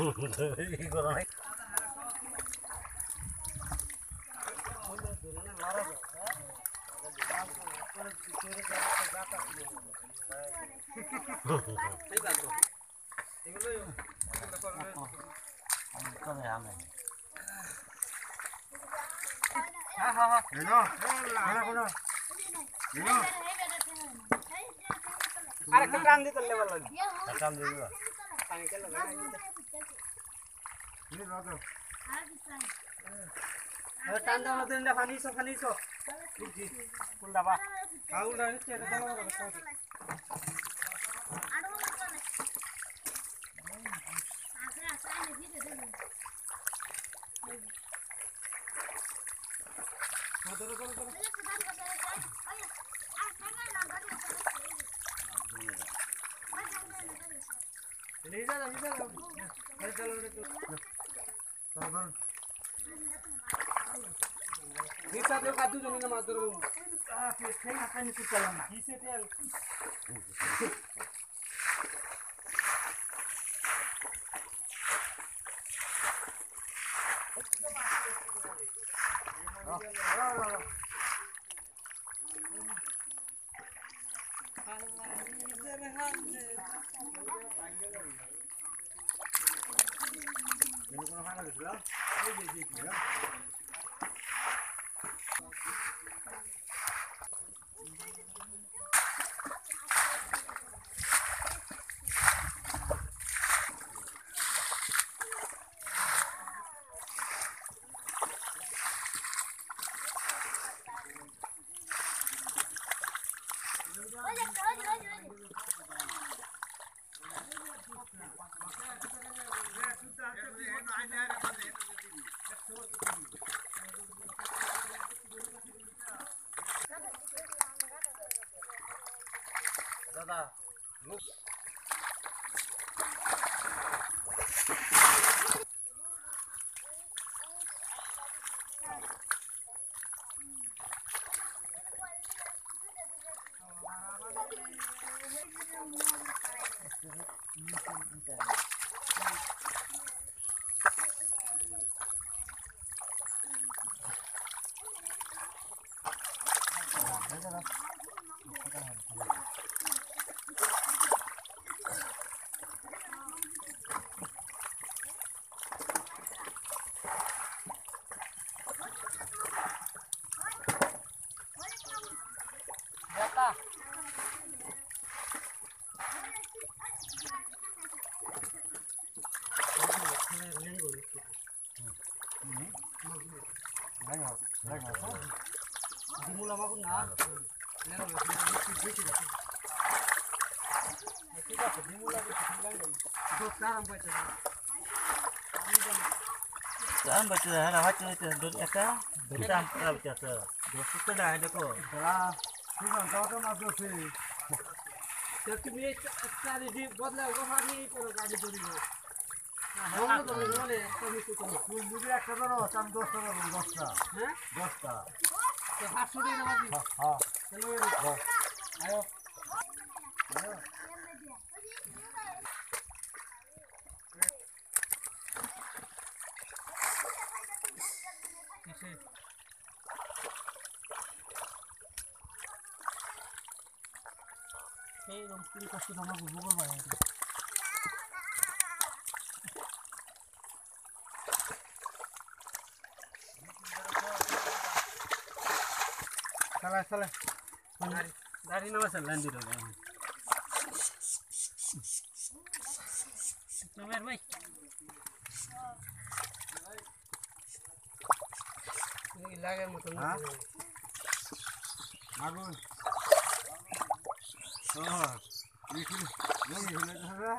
ই করো নাই আরেকটা টান দিতে লেভেল লাগবে টান দিয়ে দিবা পানি কেন টান দাও না দেন পানি সব বুঝছি কোনটা বা আউলটা হচ্ছে এটা দাও দাদা dimula magun na lero বেশি আছে ঠিক আছে dimula বেশি লাগে দোস কারণ পাইছে Saan ba sila? Lahat ito doon eka. Doon saan para ba sila? Doon sila dah ada ko. Sujan কত মাছ আছে তো তুমি চারি দি বদলা গোফানি করো গাড়ি ধরি না হ্যাঁ তো বলে তুমি কি করো তুই যদি একটা ধরো আমি 10টা ধরো 10টা হ্যাঁ 10টা তো 500 টাকা মাঝি হ্যাঁ চলো আয়ো এই রকম কি কষ্ট আমরা বুঝবো ভাই চলা চলা গাড়ি নামা চালান দিল তোমার ভাই লাগার মতো না আগুন বিক্রি নেই হলে দাদা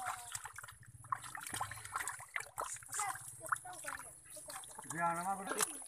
বিয়া নামা